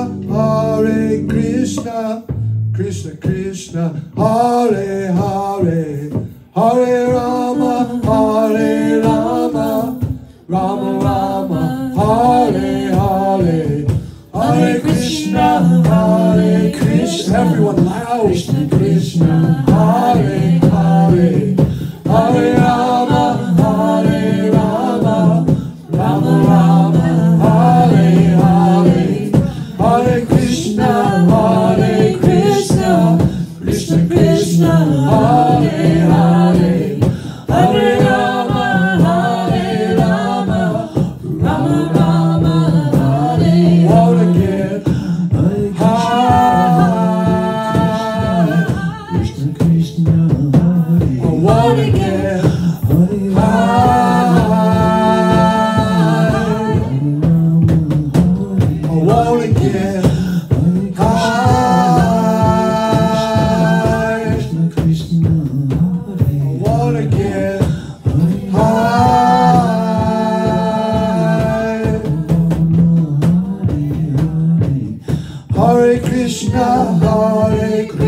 Hare Krishna, Krishna Krishna, Hare Hare, Hare Rama, Hare Rama, Rama Rama, Hare Hare, Hare Krishna, Hare Krishna. Everyone loud. Krishna Krishna, Hare Hare, Hare Rama, Hare Rama, Rama Rama, Hare Hare, Hare Krishna, Hare Krishna, Krishna Krishna, Hare Hare, Hare Rama, Hare Rama, Rama Rama, Hare. All again. Krishna Krishna, Hare. All again. Hare Krishna, Hare Krishna.